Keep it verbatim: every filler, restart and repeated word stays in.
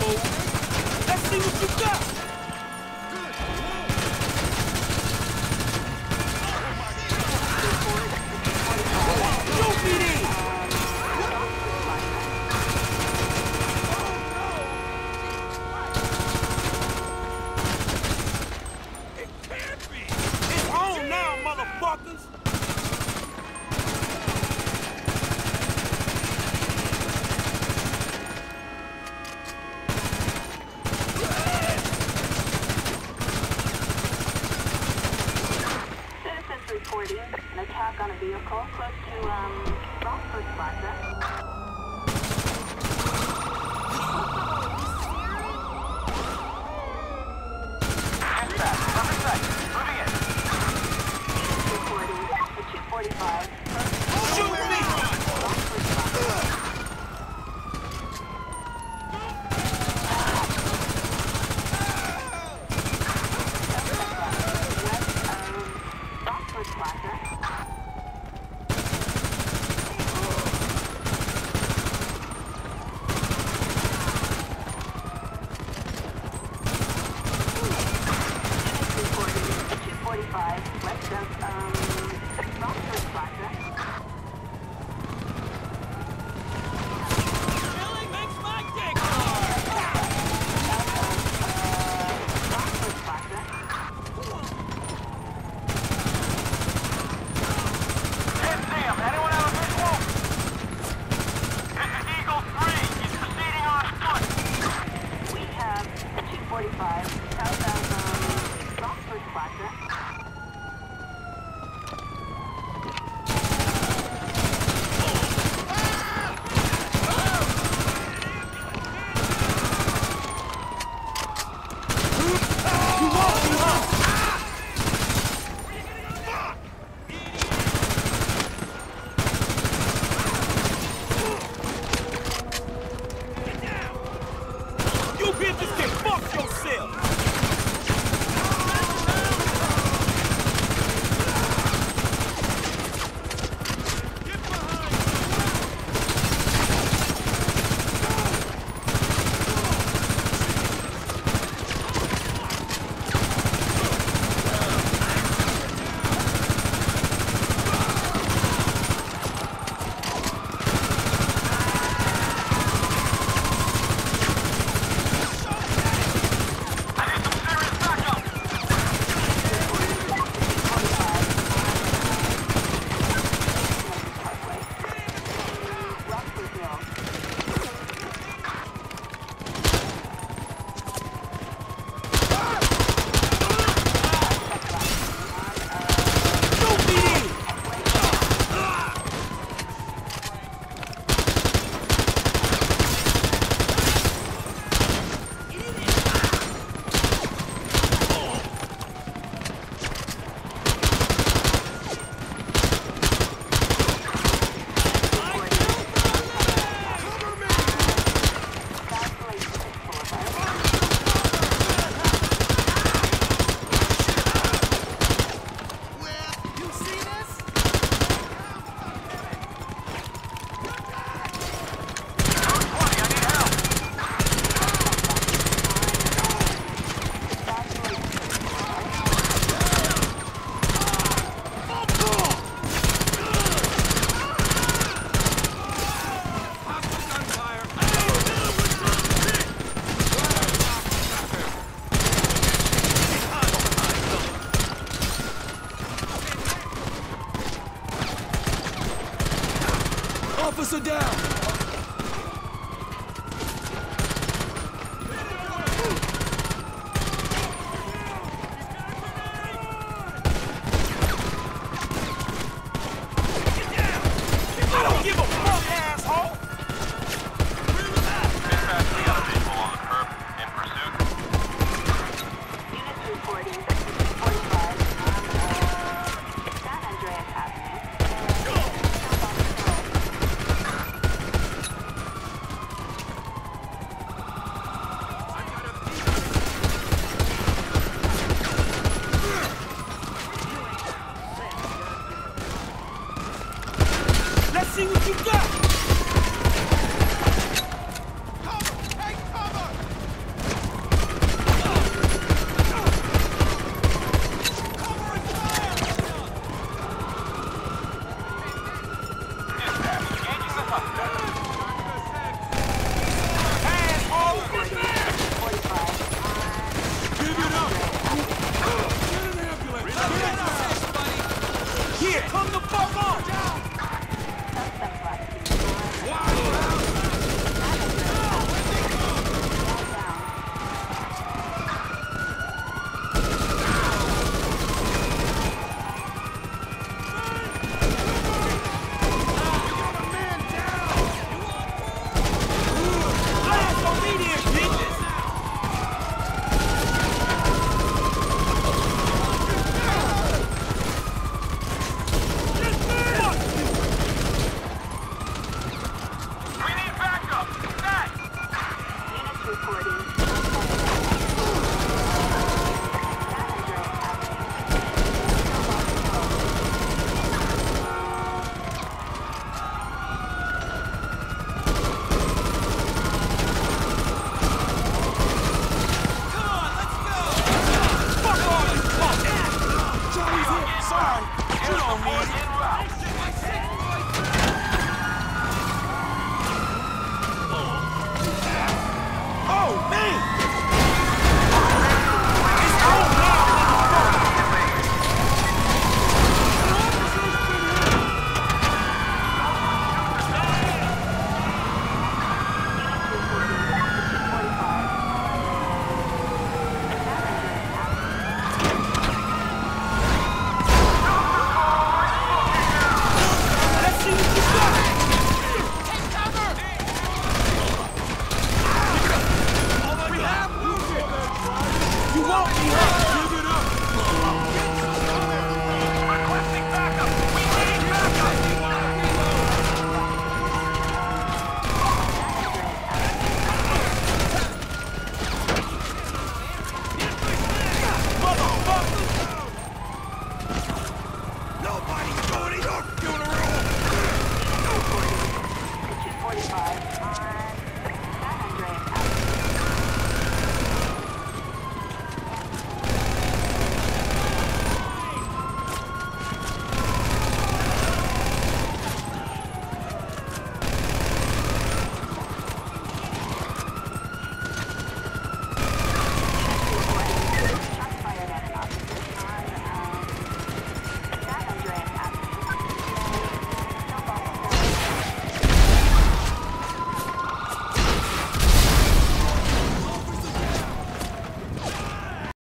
fool. Let's see what you got. Shoot me then. It can't be. It's on now, motherfuckers. Reporting an attack on a vehicle close to, um, Rockford Plaza. Reporting at two forty-five. Shoot me! Rockford Plaza. Plaza. two forty-five west of um, Rockford Plaza. Really makes my dick hard. Rockford Plaza. Sam, anyone have a visual? This is Eagle three. He's proceeding on foot. We have a two forty-five south of um, Rockford Plaza. You won't be home. You bitches can fuck yourself! Officer down! I don't give a fuck, asshole! Dispatch, we got a visual on the curb in pursuit. Units reporting forty-five on uh, San Andreas Avenue. Let's see what you got!